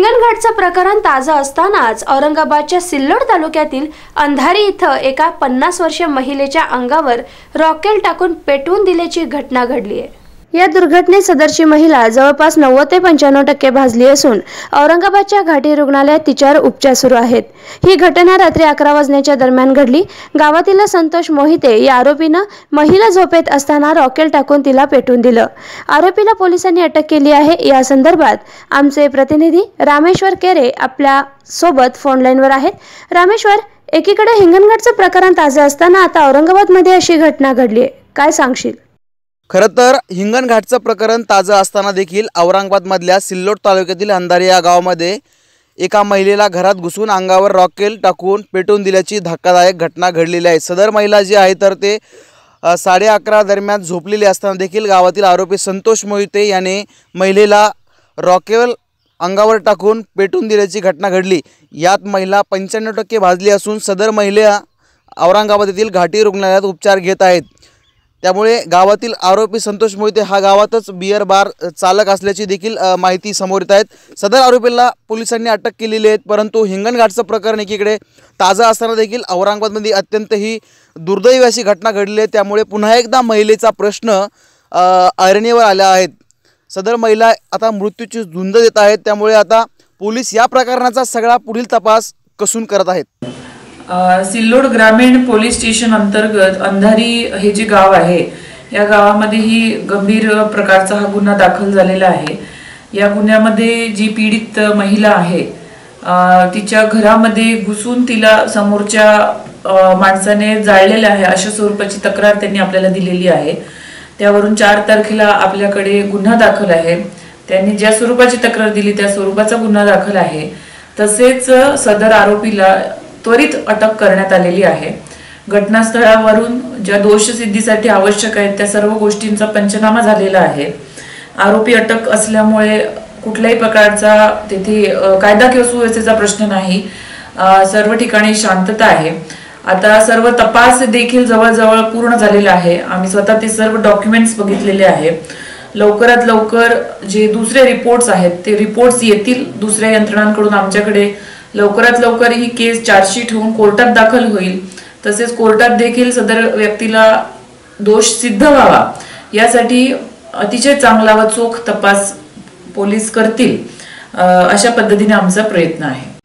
हिंगणघाटचं प्रकरण ताजं असतानाच औरंगाबादच्या सिल्लोड तालुक्यातील अंधारी इथं एका 50 वर्षीय महिलेच्या अंगावर रॉकेल टाकून पेटवून दिल्याची घटना घडली आहे। या दुर्घटनेत सदरची महिला जवळपास 90 ते 95% भाजली असून औरंगाबादच्या घाटी रुग्णालयात तिच्यावर उपचार सुरू आहेत। ही घटना रात्री 11 वाजण्याच्या दरम्यान घडली। गावातील संतोष मोहिते या आरोपीनं महिला झोपेत असताना रॉकेल टाकून तिला पेटवून दिलं। आरोपीला पोलिसांनी अटक केली आहे। या संदर्भात आमचे प्रतिनिधी रामेश्वर केरे आपल्या सोबत फोन लाईनवर आहेत। रामेश्वर, एकीकडे हिंगणघाटचं प्रकरण ताजं असताना आता औरंगाबादमध्ये अशी घटना घडली आहे, काय सांगशील? खरं तर हिंगणघाटचं प्रकरण ताजं असताना देखील औरंगाबादमधल्या सिल्लोड तालुक्यातील अंधारी या गावामध्ये एका महिलेला घरात घुसून अंगावर रॉकेल टाकून पेटवून दिल्याची धक्कादायक घटना घडलेली आहे। सदर महिला जी आहे तर ते 11:30 दरम्यान झोपलेली असताना देखील गावातील आरोपी संतोष मोहिते याने महिलेला रॉकेल अंगावर टाकून पेटवून दिल्याची घटना घडली। यात महिला 95% भाजली असून सदर महिला औरंगाबाद येथील घाटी रुग्णालयात उपचार घेत आहेत। त्यामुळे गावातील आरोपी संतोष मोहिते हा गावातच बियर बार चालक असल्याची देखील माहिती समोर येत आहेत। सदर आरोपीला पोलिसांनी अटक केलेली आहे। परंतु हिंगणघाटचं प्रकरण एकीकडे ताजं असताना देखील औरंगाबादमध्ये अत्यंत ही दुर्दैवी अशी घटना घडली आहे। त्यामुळे पुन्हा एकदा महिलेचा प्रश्न ऐरणीवर आला आहे। सदर महिला आता मृत्यूची झुंज देत आहेत। त्यामुळे आता पोलीस या प्रकरणाचा सगळा पुढील तपास कसून करत आहेत। सिल्लोड ग्रामीण पोलीस स्टेशन अंतर्गत अंधारी हे जे गाव आहे या गावामध्ये ही गंभीर प्रकारचा हा गुन्हा दाखल झालेला आहे। या गुन्ह्यामध्ये जी पीडित महिला आहे तिच्या घरामध्ये घुसून तिला समोरच्या माणसाने जाळलेले आहे अशा स्वरूपाची तक्रार त्यांनी आपल्याला दिलेली आहे। त्यावरून 4 तारखेला आपल्याकडे गुन्हा दाखल आहे। त्यांनी ज्या स्वरूपाची तक्रार दिली त्या स्वरूपाचा गुन्हा दाखल आहे। तसेच सदर आरोपीला त्वरित अटक करण्यात आलेली आहे। घटनास्थळावरून ज्या दोषसिद्धीसाठी आवश्यक आहेत त्या सर्व गोष्टींचा पंचनामा झालेला आहे। आरोपी अटक असल्यामुळे कुठल्याही प्रकारचा तेथे कायदा किंवा सुव्यवस्थेचा प्रश्न नाही। सर्व ठिकाणी शांतता आहे। आता सर्व तपास देखील जवळजवळ पूर्ण झालेला आहे। आम्ही स्वतः ते सर्व डॉक्युमेंट्स बघितलेले आहे। लवकरात लवकर जे दुसरे रिपोर्ट्स आहेत ते रिपोर्ट्स येतील दुसऱ्या यंत्रणांकडून आमच्याकडे। लवकरात लवकर ही केस चार्जशीट होऊन कोर्टात दाखल होईल। तसेच कोर्टात देखील सदर व्यक्तीला दोष सिद्ध व्हावा यासाठी अतिशय चांगला व चोख तपास पोलीस करतील अशा पद्धतीने आमचा प्रयत्न आहे।